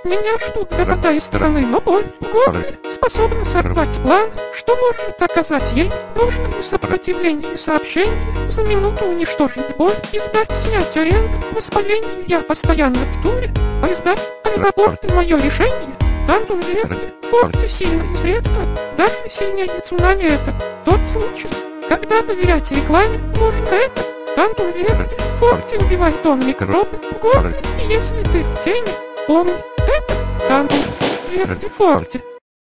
Меня ждут города и страны, но боль в горле способна сорвать план. Что может оказать ей должное сопротивление сообщений, за минуту уничтожить боль и сдать снять аренду. Воспаление я постоянно в туре, поезда, аэропорты, мое решение. Тантум Верди, Форте сильные средства, даже сильнее цунами это тот случай, когда доверять рекламе можно это. Тантум Верди, Форте убивает тон микробы в горле, и если ты в теме, помни, это Тантум Верди Форте.